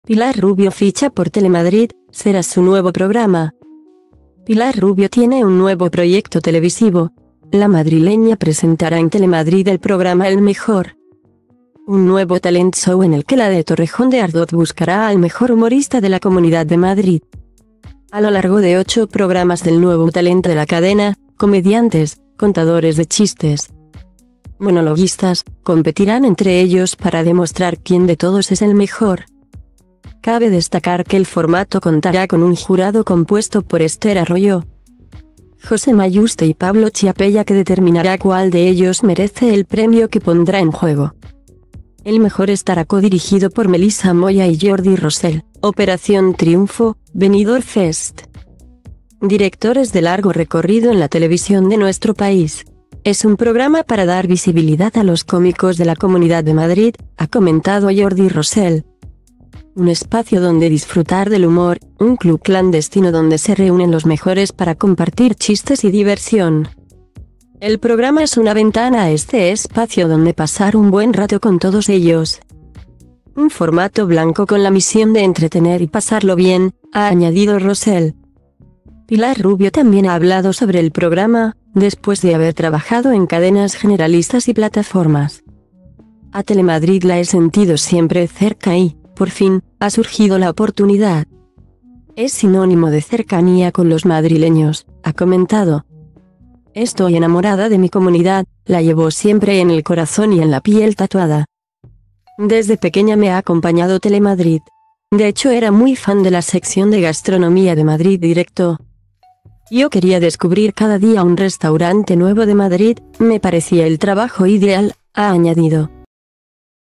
Pilar Rubio ficha por Telemadrid, será su nuevo programa. Pilar Rubio tiene un nuevo proyecto televisivo. La madrileña presentará en Telemadrid el programa El Mejor, un nuevo talent show en el que la de Torrejón de Ardoz buscará al mejor humorista de la Comunidad de Madrid. A lo largo de 8 programas del nuevo talento de la cadena, comediantes, contadores de chistes, monologuistas, competirán entre ellos para demostrar quién de todos es el mejor. Cabe destacar que el formato contará con un jurado compuesto por Esther Arroyo, José Mayuste y Pablo Chiapella, que determinará cuál de ellos merece el premio que pondrá en juego. El Mejor estará codirigido por Melissa Moya y Jordi Rosell. Operación Triunfo, Benidorm Fest. Directores de largo recorrido en la televisión de nuestro país. Es un programa para dar visibilidad a los cómicos de la Comunidad de Madrid, ha comentado Jordi Rosell. Un espacio donde disfrutar del humor, un club clandestino donde se reúnen los mejores para compartir chistes y diversión. El programa es una ventana a este espacio donde pasar un buen rato con todos ellos. Un formato blanco con la misión de entretener y pasarlo bien, ha añadido Rosell. Pilar Rubio también ha hablado sobre el programa, después de haber trabajado en cadenas generalistas y plataformas. A Telemadrid la he sentido siempre cerca y, por fin, ha surgido la oportunidad. Es sinónimo de cercanía con los madrileños, ha comentado. Estoy enamorada de mi comunidad, la llevo siempre en el corazón y en la piel tatuada. Desde pequeña me ha acompañado Telemadrid. De hecho era muy fan de la sección de gastronomía de Madrid Directo. Yo quería descubrir cada día un restaurante nuevo de Madrid, me parecía el trabajo ideal, ha añadido.